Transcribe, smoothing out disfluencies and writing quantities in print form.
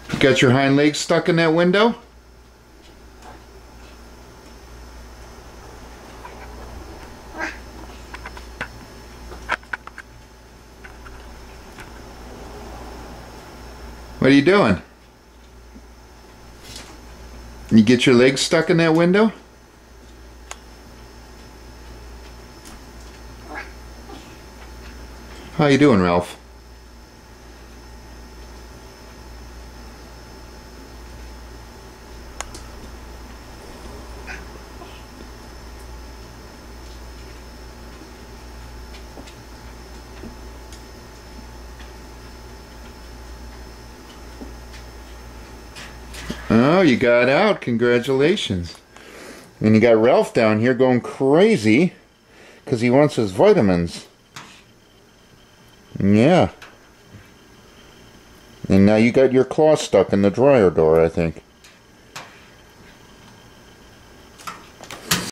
You got your hind legs stuck in that window? What are you doing? You get your legs stuck in that window? How you doing, Ralph? Oh, you got out. Congratulations. And you got Ralph down here going crazy because he wants his vitamins. Yeah. And now you got your claw stuck in the dryer door, I think.